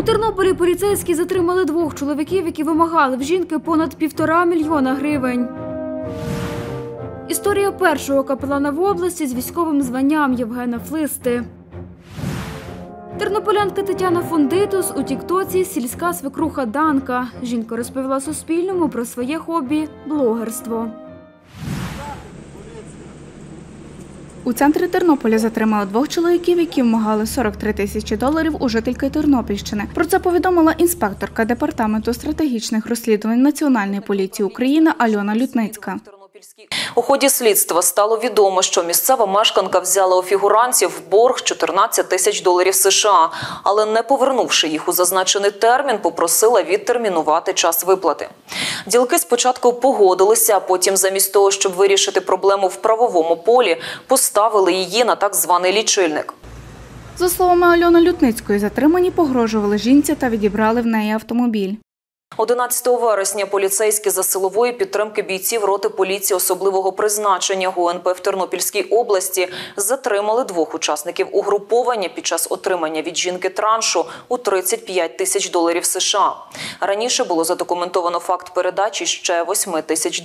Тернополі поліцейські затримали 2 чоловіків, які вимагали в жінки понад 1,5 мільйона гривень. Історія першого капелана в області з військовим званням Євгена Флисти. Тернополянка Тетяна Фондитус у тіктоці «Сільська свекруха Данка». Жінка розповіла Суспільному про своє хобі – блогерство. У центрі Тернополя затримали 2 чоловіків, які вимагали $43 тисячі у жительки Тернопільщини. Про це повідомила інспекторка Департаменту стратегічних розслідувань Національної поліції України Альона Лютницька. У ході слідства стало відомо, що місцева мешканка взяла у фігурантів в борг $14 тисяч США, але не повернувши їх у зазначений термін, попросила відтермінувати час виплати. Ділки спочатку погодилися, а потім замість того, щоб вирішити проблему в правовому полі, поставили її на так званий лічильник. За словами Альони Лютницької, затримані погрожували жінці та відібрали в неї автомобіль. 11 вересня поліцейські за силової підтримки бійців роти поліції особливого призначення ГУНП в Тернопільській області затримали 2 учасників угруповання під час отримання від жінки траншу у $35 тисяч США. Раніше було задокументовано факт передачі ще $8 тисяч.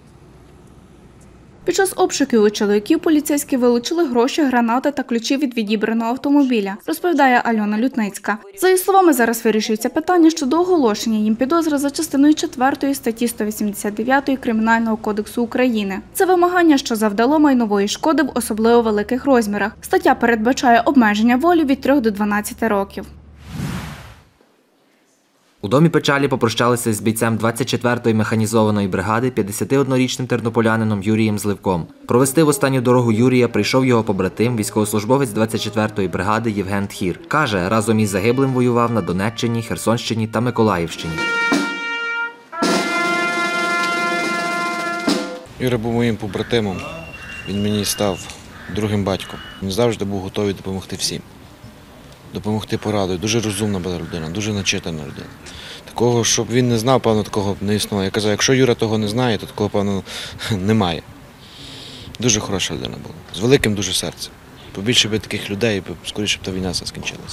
Під час обшуків у чоловіків поліцейські вилучили гроші, гранати та ключі від відібраного автомобіля, розповідає Альона Лютницька. За її словами, зараз вирішується питання щодо оголошення їм підозри за частиною 4 статті 189 Кримінального кодексу України. Це вимагання, що завдало майнової шкоди в особливо великих розмірах. Стаття передбачає обмеження волі від 3 до 12 років. У домі печалі попрощалися з бійцем 24-ї механізованої бригади 51-річним тернополянином Юрієм Зливком. Провести в останню дорогу Юрія прийшов його побратим, військовослужбовець 24-ї бригади Євген Тхір. Каже, разом із загиблим воював на Донеччині, Херсонщині та Миколаївщині. Юра був моїм побратимом, він мені став другим батьком. Він завжди був готовий допомогти всім. Допомогти порадою. Дуже розумна була людина, дуже начитана людина. Такого, щоб він не знав, певно, такого не існує. Я казав, якщо Юра того не знає, то такого, певно, немає. Дуже хороша людина була, з великим дуже серцем. Побільше би таких людей, скоріше б та війна скінчилася.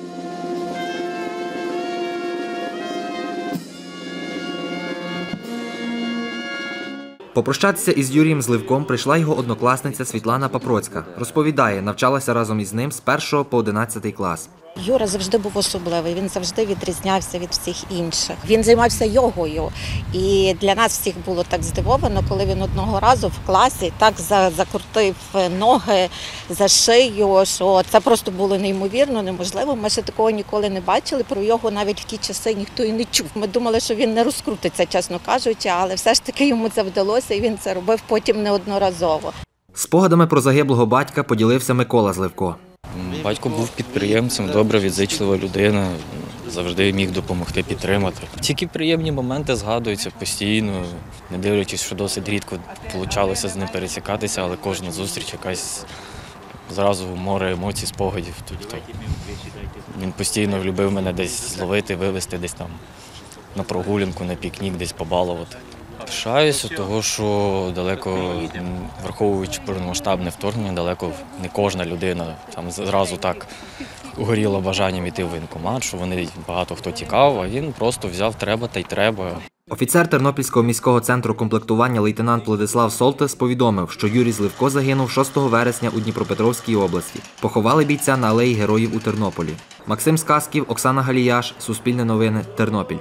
Попрощатися із Юрієм Зливком прийшла його однокласниця Світлана Папроцька. Розповідає, навчалася разом із ним з 1 по 11 клас. Юра завжди був особливий, він завжди відрізнявся від всіх інших. Він займався йогою, і для нас всіх було так здивовано, коли він одного разу в класі так закрутив ноги за шию, що це просто було неймовірно, неможливо. Ми ще такого ніколи не бачили, про йогу навіть в ті часи ніхто і не чув. Ми думали, що він не розкрутиться, чесно кажучи, але все ж таки йому це вдалося, і він це робив потім неодноразово. Спогадами про загиблого батька поділився Микола Зливко. Батько був підприємцем, добра, відзичлива людина, завжди міг допомогти, підтримати. Тільки приємні моменти згадуються постійно, не дивлячись, що досить рідко вийшло з ним пересікатися, але кожна зустріч якась зразу море емоцій, спогадів. Тобто він постійно любив мене десь зловити, вивезти десь там на прогулянку, на пікнік, десь побалувати. Пишаюся того, що далеко, враховуючи повномасштабне вторгнення, далеко не кожна людина там зразу так горіла бажанням йти в воєнкомат, що вони багато хто тікав, а він просто взяв треба та й треба. Офіцер Тернопільського міського центру комплектування лейтенант Владислав Солтес повідомив, що Юрій Зливко загинув 6 вересня у Дніпропетровській області. Поховали бійця на алеї Героїв у Тернополі. Максим Сказків, Оксана Галіяш, Суспільне новини, Тернопіль.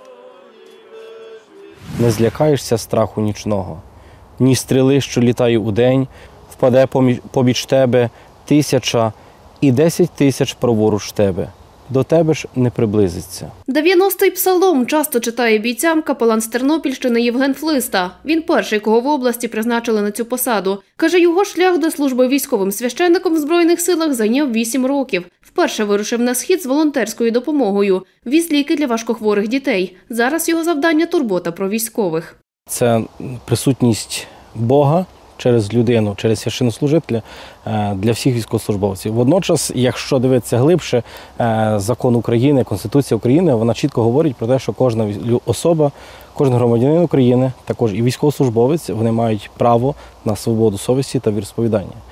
Не злякаєшся страху нічного, ні стріли, що літає удень, впаде побіч тебе 1000 і 10 тисяч праворуч тебе. До тебе ж не приблизиться. 90-й псалом часто читає бійцям капелан з Тернопільщини Євген Флиста. Він перший, кого в області призначили на цю посаду. Каже, його шлях до служби військовим священником в Збройних силах зайняв 8 років. Вперше вирушив на схід з волонтерською допомогою. Віз ліки для важкохворих дітей. Зараз його завдання – турбота про військових. Це присутність Бога через людину, через священнослужителя для всіх військовослужбовців. Водночас, якщо дивитися глибше, закон України, Конституція України, вона чітко говорить про те, що кожна особа, кожен громадянин України, також і військовослужбовець, вони мають право на свободу совісті та віросповідання.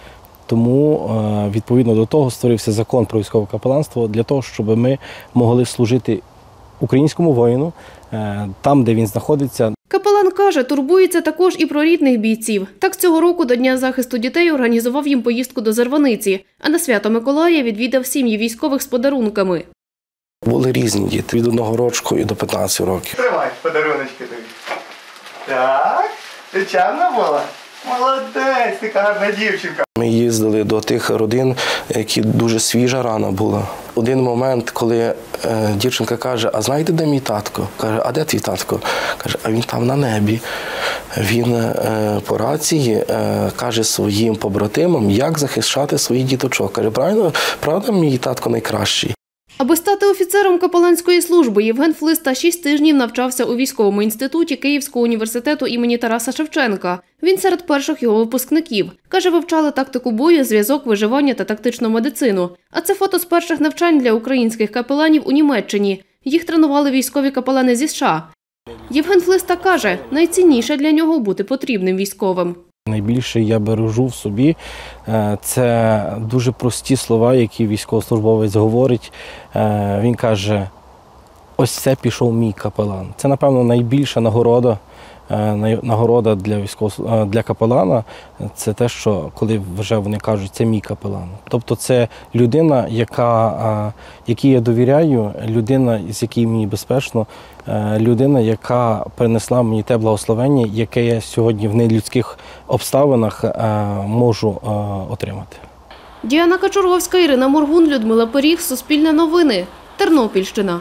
Тому, відповідно до того, створився закон про військове капеланство для того, щоб ми могли служити українському воїну там, де він знаходиться. Капелан каже, турбується також і про рідних бійців. Так цього року до Дня захисту дітей організував їм поїздку до Зарваниці, а на свято Миколая відвідав сім'ї військових з подарунками. Були різні діти, від 1 року і до 15 років. Тримай, подаруночки тобі. Так, ти чемна була? Молодець, ти гарна дівчинка. Ми їздили до тих родин, які дуже свіжа рана була. Один момент, коли дівчинка каже, а знаєте, де мій татко? Каже, а де твій татко? Каже, а він там на небі. Він по рації каже своїм побратимам, як захищати своїх діточок. Каже, правда, мій татко найкращий? Аби стати офіцером капеланської служби, Євген Флиста 6 тижнів навчався у військовому інституті Київського університету імені Тараса Шевченка. Він серед перших його випускників. Каже, вивчали тактику бою, зв'язок, виживання та тактичну медицину. А це фото з перших навчань для українських капеланів у Німеччині. Їх тренували військові капелани зі США. Євген Флиста каже, найцінніше для нього бути потрібним військовим. Найбільше я бережу в собі – це дуже прості слова, які військовослужбовець говорить. Він каже, ось це пішов мій капелан. Це, напевно, найбільша нагорода для капелана – це те, що коли вже вони кажуть, це мій капелан. Тобто це людина, якій я довіряю, людина, з якою мені безпечно, людина, яка принесла мені те благословення, яке я сьогодні в нелюдських обставинах можу отримати. Діана Качуровська, Ірина Моргун, Людмила Поріг, Суспільне новини, Тернопільщина.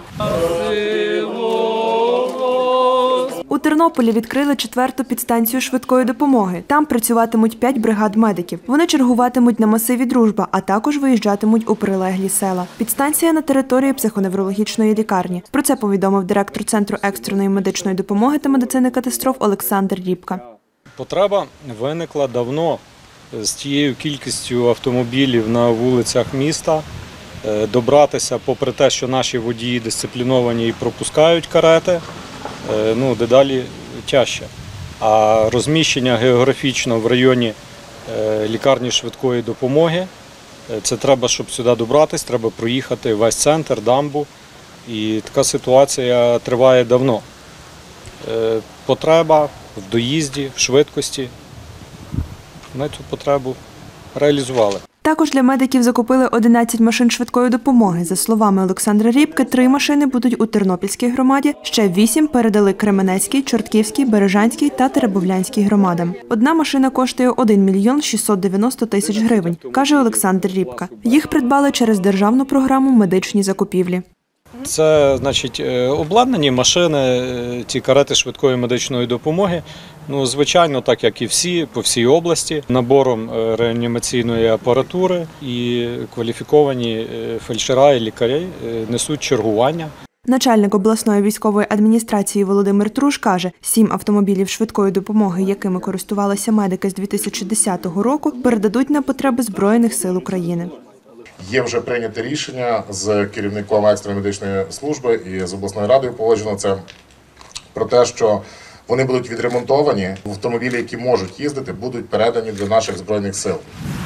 У Тернополі відкрили 4-ту підстанцію швидкої допомоги. Там працюватимуть 5 бригад медиків. Вони чергуватимуть на масиві Дружба, а також виїжджатимуть у прилеглі села. Підстанція на території психоневрологічної лікарні. Про це повідомив директор Центру екстреної медичної допомоги та медицини катастроф Олександр Рібка. Потреба виникла давно з тією кількістю автомобілів на вулицях міста. Добратися, попри те, що наші водії дисципліновані і пропускають карети, дедалі тяжче. А розміщення географічно в районі лікарні швидкої допомоги, це треба, щоб сюди добратися, треба проїхати весь центр, дамбу. І така ситуація триває давно. Потреба в доїзді, в швидкості. Ми цю потребу реалізували. Також для медиків закупили 11 машин швидкої допомоги. За словами Олександра Рібки, 3 машини будуть у Тернопільській громаді, ще 8 передали Кременецькій, Чортківській, Бережанській та Теребовлянській громадам. Одна машина коштує 1 мільйон 690 тисяч гривень, каже Олександр Рібка. Їх придбали через державну програму «Медичні закупівлі». Це, обладнані машини, ці карети швидкої медичної допомоги. Звичайно, так як і всі, по всій області, набором реанімаційної апаратури і кваліфіковані фельдшера і лікарі несуть чергування. Начальник обласної військової адміністрації Володимир Труш каже, 7 автомобілів швидкої допомоги, якими користувалися медики з 2010 року, передадуть на потреби Збройних сил України. Є вже прийняте рішення з керівником екстреної медичної служби і з обласною радою погоджено це про те, що вони будуть відремонтовані, автомобілі, які можуть їздити, будуть передані до наших Збройних сил.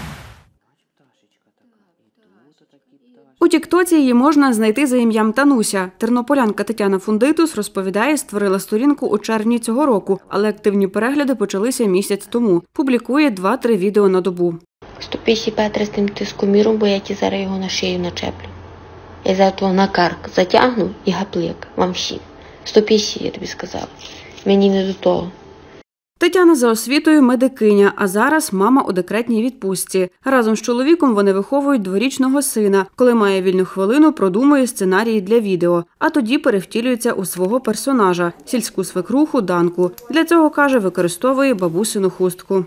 У тіктоці її можна знайти за ім'ям Тануся. Тернополянка Тетяна Фундитус розповідає, створила сторінку у червні цього року, але активні перегляди почалися місяць тому. Публікує 2-3 відео на добу. 150 з тим тискоміром, бо я зараз його на шию начеплю. Я зараз того на карк затягну і гаплик вам всім. 150, я тобі сказала. Мені не до того. Тетяна за освітою медикиня, а зараз мама у декретній відпустці. Разом з чоловіком вони виховують 2-річного сина. Коли має вільну хвилину, продумує сценарії для відео. А тоді перевтілюється у свого персонажа – сільську свекруху Данку. Для цього, каже, використовує бабусину хустку.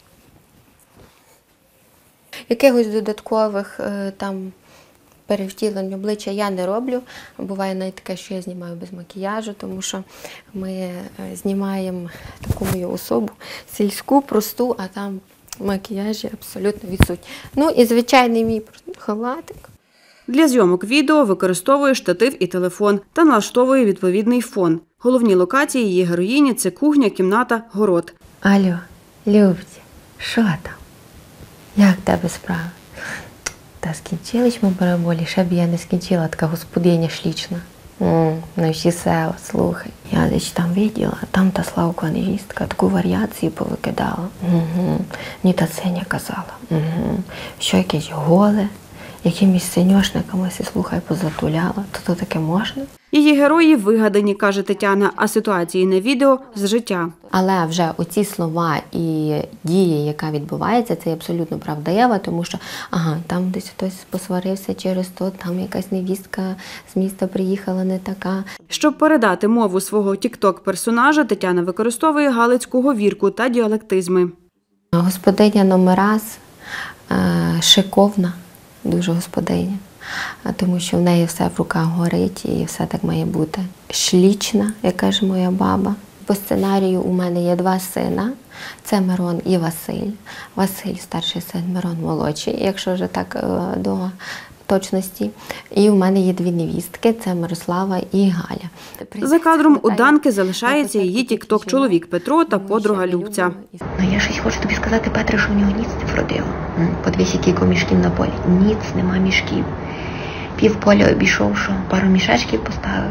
Якихось додаткових перевтілень обличчя я не роблю. Буває навіть таке, що я знімаю без макіяжу, тому що ми знімаємо таку мою особу сільську, просту, а там макіяжі абсолютно відсутні. І звичайний мій халатик. Для зйомок відео використовує штатив і телефон та налаштовує відповідний фон. Головні локації її героїні – це кухня, кімната, город. Алло, Любці, що там? Як тебе справи? Та скінчились ми бараболі, ще б я не скінчила, така господиня шлічна. На всі села, слухай. Я десь там виділа, там та Славка невістка таку варіацію повикидала. Мені та Сеня казала. Що якесь голе, якимись синьошниками, слухай, позатуляла. То таке можна? Її герої вигадані, каже Тетяна, а ситуації на відео з життя. Але вже оці слова і дії, яка відбувається, це абсолютно правдива, тому що, там десь хтось посварився через то, там якась невістка з міста приїхала не така. Щоб передати мову свого тік-ток-персонажа, Тетяна використовує галицьку говірку та діалектизми. Господиня номер раз, шиковна, дуже господиня. Тому що в неї все в руках горить і все так має бути. Шлічна, як каже моя баба. По сценарію у мене є 2 сина. Це Мирон і Василь. Василь – старший син, Мирон – молодший, якщо вже так до точності. І у мене є 2 невістки – це Мирослава і Галя. За кадром у Данки залишається її тік-ток-чоловік Петро та подруга Любця. Я щось хочу тобі сказати, Петре, що в нього ніц не вродило. Подивись, кілько мішків на полі. Ніц, нема мішків. Пів поля обійшов, що пару мішечків поставив.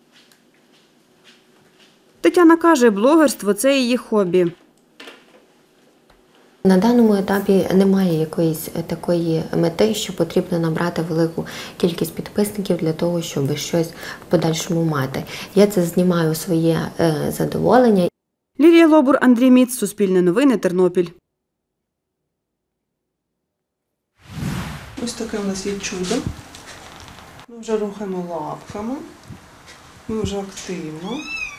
Тетяна каже, блогерство – це її хобі. На даному етапі немає якоїсь такої мети, що потрібно набрати велику кількість підписників для того, щоб щось в подальшому мати. Я це знімаю своє задоволення. Лілія Лобур, Андрій Міц, Суспільне новини, Тернопіль. Ось таке у нас є чудо. Ми вже рухаємо лапками, ми вже активно,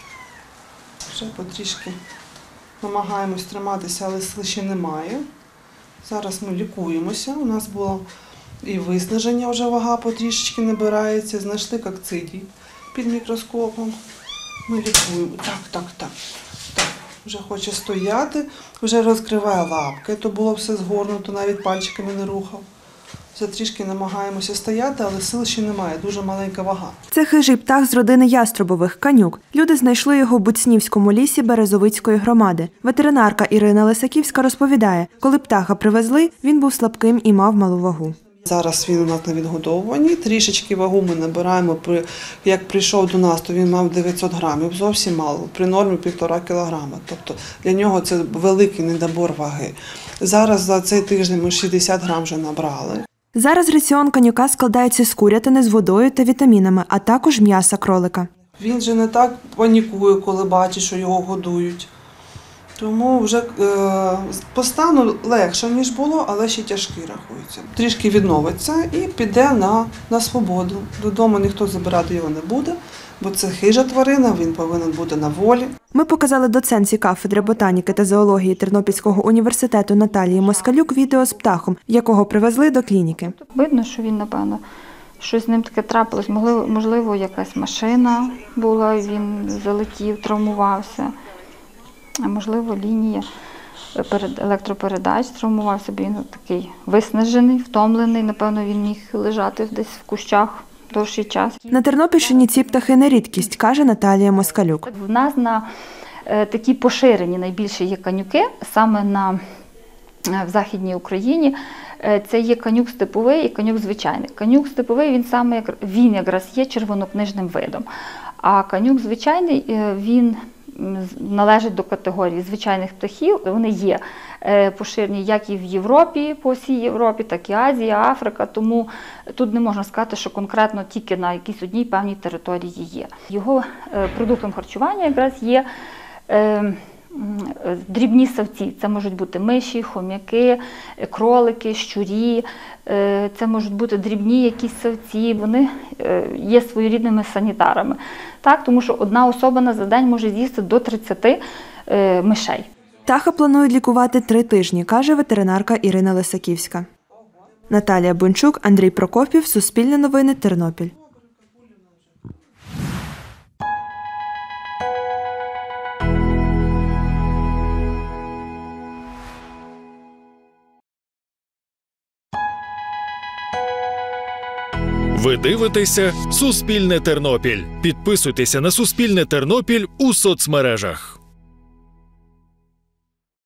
вже потрішки намагаємось триматися, але сил ще немає. Зараз ми лікуємося, у нас було і виснаження, вже вага потрішечки набирається, знайшли кокцидій під мікроскопом. Ми лікуємо, так, вже хоче стояти, вже розкриває лапки, то було все згорнуто, навіть пальчиками не рухав. Все трішки намагаємося стояти, але сил ще немає, дуже маленька вага. Це хижий птах з родини яструбових – канюк. Люди знайшли його в Буцнівському лісі Березовицької громади. Ветеринарка Ірина Лисаківська розповідає, коли птаха привезли, він був слабким і мав малу вагу. Зараз він у нас на відгодовуванні, трішечки вагу ми набираємо. Як прийшов до нас, то він мав 900 грамів, зовсім мало, при нормі 1,5 кілограма. Тобто для нього це великий недобор ваги. Зараз за цей тиждень ми 60 грам вже набрали. Зараз раціон канюка складається з курятини з водою та вітамінами, а також м'яса кролика. Він же не так панікує, коли бачить, що його годують. Тому вже по легше, ніж було, але ще тяжкий рахується. Трішки відновиться і піде на свободу. Додому ніхто забирати його не буде, бо це хижа тварина, він повинен бути на волі. Ми показали доцентці кафедри ботаніки та зоології Тернопільського університету Наталії Москалюк відео з птахом, якого привезли до клініки. Видно, що він, напевно, щось з ним таке трапилось. Можливо, якась машина була, він залетів, травмувався. А можливо, лінія електропередач травмувався, бо він такий виснажений, втомлений. Напевно, він міг лежати десь в кущах довший час. На Тернопільщині ці птахи не рідкість, каже Наталія Москалюк. В нас на такі поширені найбільше є канюки, саме в Західній Україні. Це є канюк степовий і канюк звичайний. Канюк степовий, він якраз є червонокнижним видом. А канюк звичайний, він належить до категорії звичайних птахів. Вони є поширені як і в Європі, по всій Європі, так і Азія, Африка. Тому тут не можна сказати, що конкретно тільки на якійсь одній певній території є. Його продуктом харчування якраз є дрібні савці. Це можуть бути миші, хом'яки, кролики, щурі. Це можуть бути дрібні якісь савці. Вони є своєрідними санітарами. Так, тому що одна особа за день може з'їсти до 30 мишей. Птаха планують лікувати 3 тижні, каже ветеринарка Ірина Лисаківська. Наталія Бончук, Андрій Прокопів, Суспільне новини, Тернопіль. Ви дивитеся «Суспільне Тернопіль». Підписуйтеся на «Суспільне Тернопіль» у соцмережах.